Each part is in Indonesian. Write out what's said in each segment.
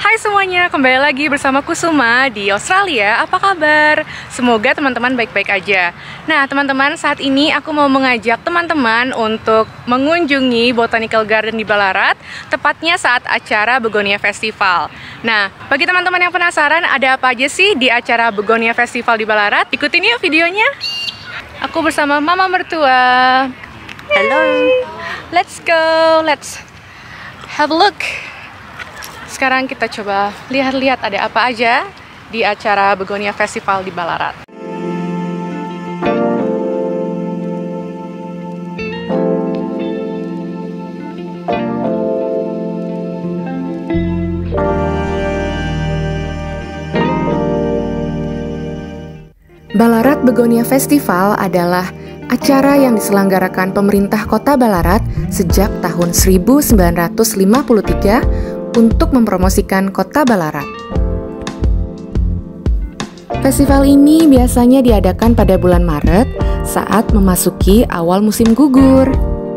Hai semuanya, kembali lagi bersama Kusuma di Australia. Apa kabar? Semoga teman-teman baik-baik aja. Nah teman-teman, saat ini aku mau mengajak teman-teman untuk mengunjungi Botanical Garden di Ballarat, tepatnya saat acara Begonia Festival. Nah, bagi teman-teman yang penasaran ada apa aja sih di acara Begonia Festival di Ballarat, ikutin yuk videonya. Aku bersama mama mertua. Hello. Let's go, let's have a look. Sekarang kita coba lihat-lihat ada apa aja di acara Begonia Festival di Ballarat. Ballarat Begonia Festival adalah acara yang diselenggarakan pemerintah Kota Ballarat sejak tahun 1953 untuk mempromosikan Kota Ballarat. Festival ini biasanya diadakan pada bulan Maret saat memasuki awal musim gugur.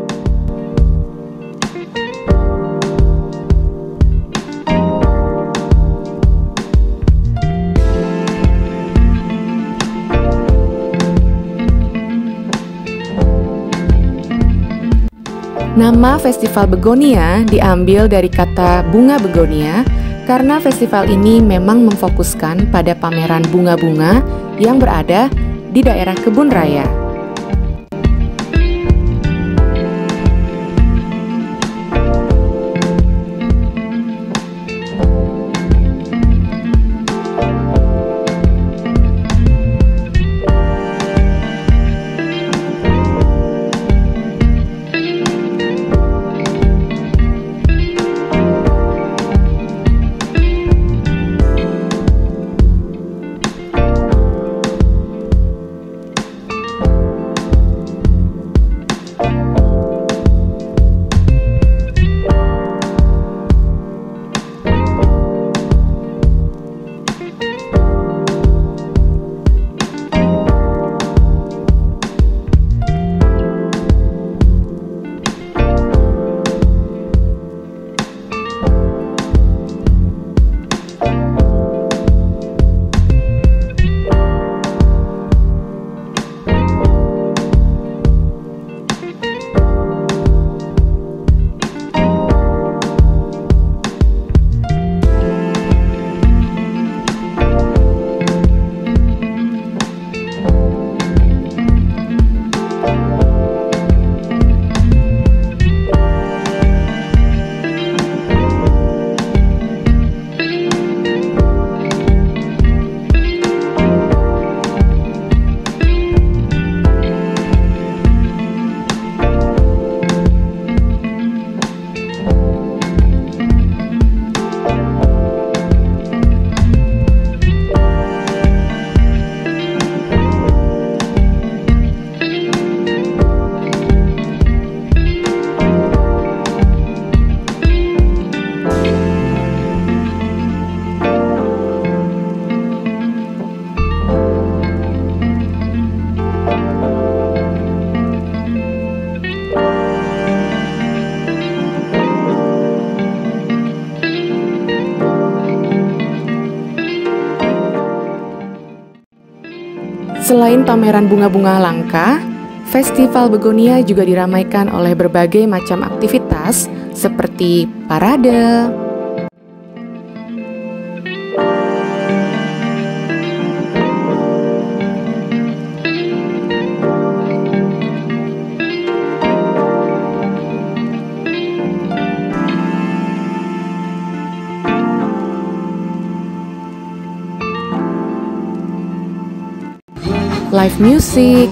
Nama Festival Begonia diambil dari kata bunga begonia karena festival ini memang memfokuskan pada pameran bunga-bunga yang berada di daerah kebun raya. Selain pameran bunga-bunga langka, Festival Begonia juga diramaikan oleh berbagai macam aktivitas seperti parade, live music,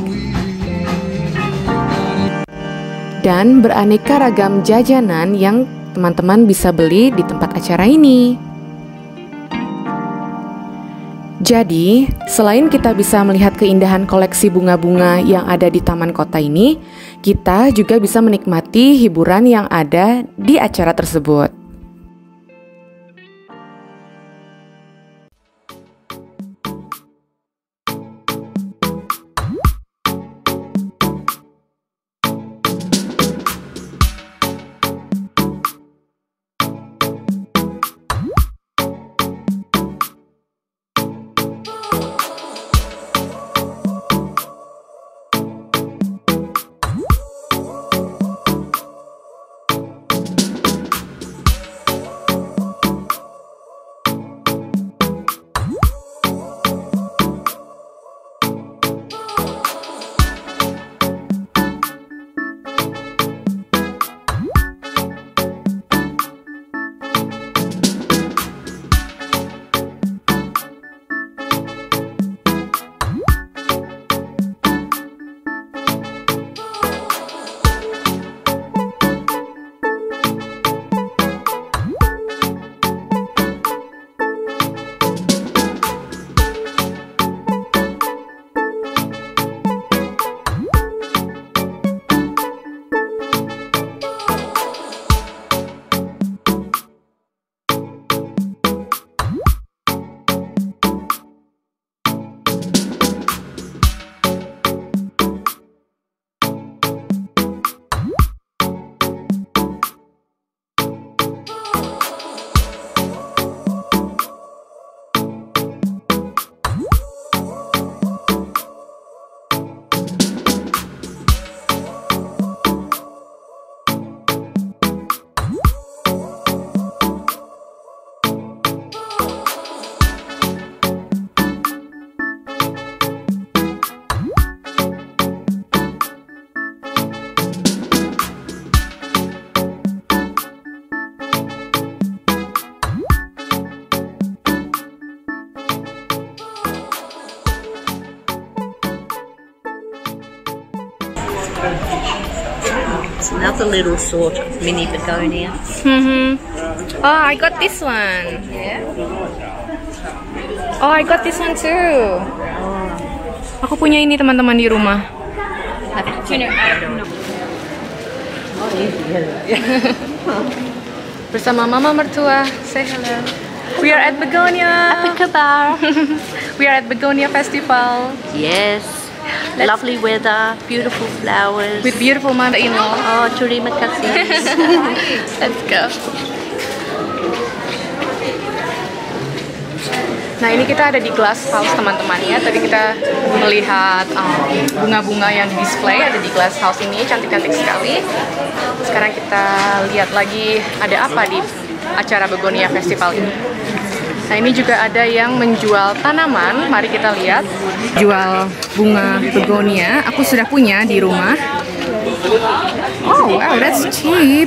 dan beraneka ragam jajanan yang teman-teman bisa beli di tempat acara ini. Jadi, selain kita bisa melihat keindahan koleksi bunga-bunga yang ada di taman kota ini, kita juga bisa menikmati hiburan yang ada di acara tersebut. another little sort of mini begonia. Oh, I got this one. Yeah. Oh, I got this one too. Aku punya ini teman-teman di rumah. Bersama mama mertua. Say hello. We are at Begonia. We are at Begonia Festival. Yes. Lovely weather, beautiful flowers. With beautiful mother-in-law. Oh, terima kasih. Let's go. Nah, ini kita ada di glass house teman-teman ya. Tadi kita melihat bunga-bunga yang di display ada di glass house ini, cantik-cantik sekali. Sekarang kita lihat lagi ada apa di acara Begonia Festival ini. Nah, ini juga ada yang menjual tanaman. Mari kita lihat. Jual bunga begonia. Aku sudah punya di rumah. Oh, wow, that's cheap.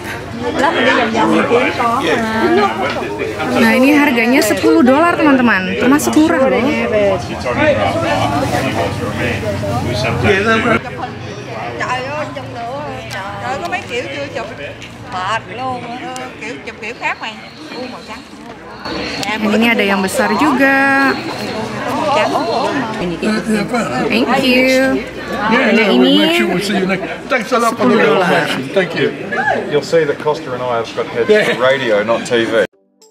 Nah, ini harganya $10 teman-teman. Termasuk murah loh. Có mấy kiểu chưa chụp mệt luôn, kiểu chụp kiểu khác mày, màu trắng. Ini ada yang besar juga. Thank you. Nah, ini Thanks a lot for the information. Thank you. You'll see that Costa and I have got heads for radio, not TV.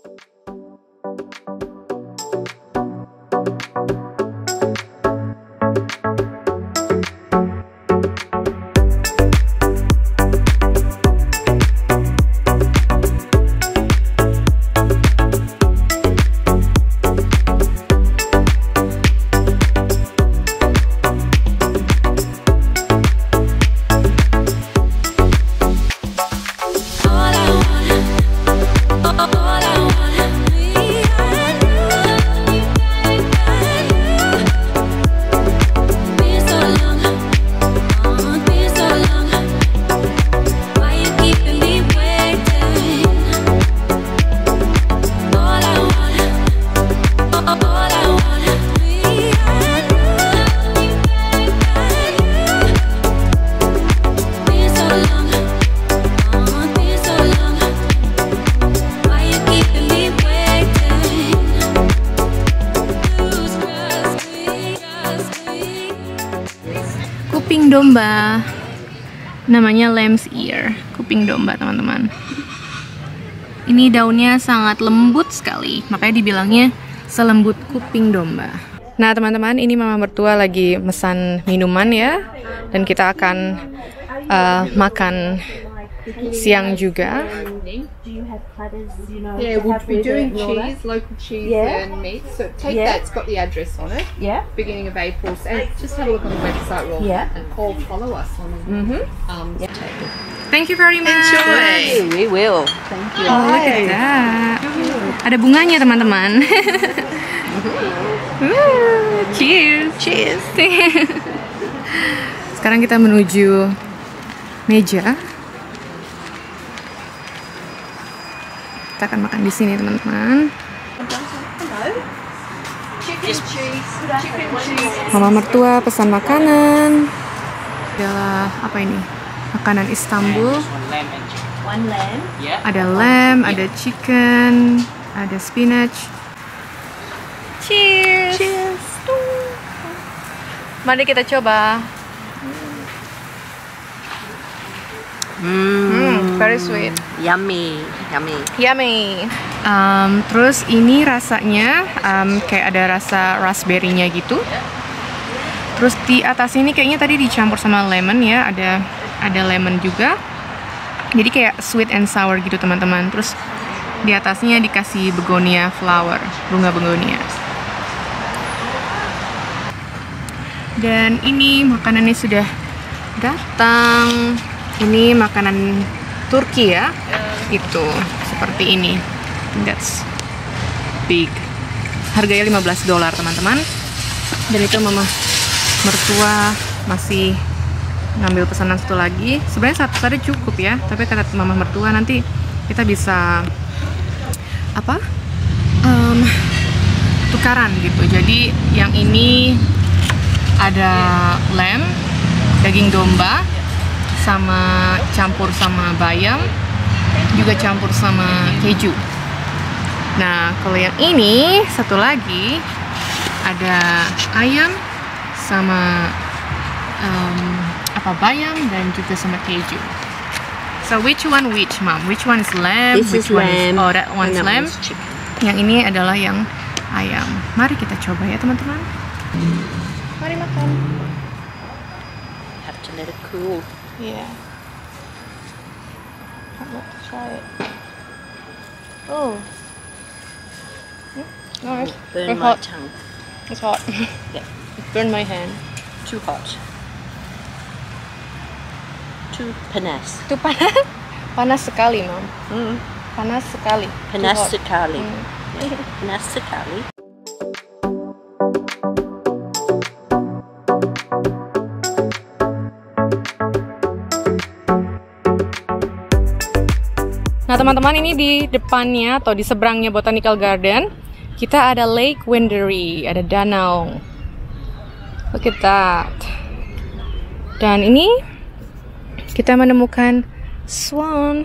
kuping domba, namanya lamb's ear, kuping domba teman-teman. Ini daunnya sangat lembut sekali, makanya dibilangnya selembut kuping domba. Nah teman-teman, ini mama mertua lagi mesan minuman ya, dan kita akan makan siang juga. Yeah, we'll be doing cheese, local cheese and meat. So take that, it's got the address on it. Yeah. Beginning of April. And just have a look on the website, Rob, and follow us on. Thank you very much. Enjoy. We will. Thank you. Oh, look at that. Ada bunganya teman-teman. Cheers. Cheers. Sekarang kita menuju meja. Kita akan makan di sini teman-teman. Mama mertua pesan makanan. Adalah apa ini? Makanan Istanbul. One lamb. Ada lamb, ada chicken, ada spinach. Cheers. Cheers. Mari kita coba. Very sweet. Yummy, yummy. Yummy. Terus ini rasanya kayak ada rasa raspberry-nya gitu. Terus di atas ini kayaknya tadi dicampur sama lemon ya, ada lemon juga. Jadi kayak sweet and sour gitu teman-teman. Terus di atasnya dikasih begonia flower, bunga begonia. Dan ini makanannya sudah datang. Ini makanan Turki ya, itu seperti ini. That's big. Harganya $15 teman-teman. Dan itu mama mertua masih ngambil pesanan satu lagi. Sebenarnya satu saja cukup ya, tapi kata mama mertua nanti kita bisa apa? Tukaran gitu. Jadi yang ini ada lamb, daging domba, sama campur sama bayam, juga campur sama keju. Nah, kalau yang ini satu lagi ada ayam sama bayam dan juga sama keju. So which one Mom? Which one is lamb? This is lamb. Oh, that one's and that lamb. one's chicken. Yang ini adalah yang ayam. Mari kita coba ya teman-teman. Mari makan. Have to let it cool. Yeah. Let's try it. Oh. No, it's Burn very my hot. tongue. It's hot. Yeah. It burned my hand. Too hot. Too panas. Itu panas. Panas sekali, Mom. Panas sekali. Panas Too hot. sekali. Yeah. Panas sekali. Nah teman-teman, ini di depannya atau di seberangnya Botanical Garden kita ada Lake Wendouree, ada danau. Look at that. Dan ini kita menemukan swan.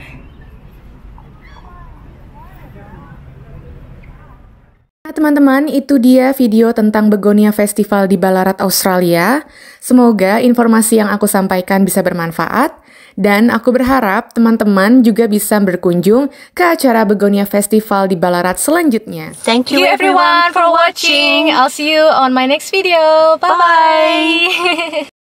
Nah teman-teman, itu dia video tentang Begonia Festival di Ballarat, Australia. Semoga informasi yang aku sampaikan bisa bermanfaat. Dan aku berharap teman-teman juga bisa berkunjung ke acara Begonia Festival di Ballarat selanjutnya. Thank you everyone for watching. I'll see you on my next video. Bye-bye.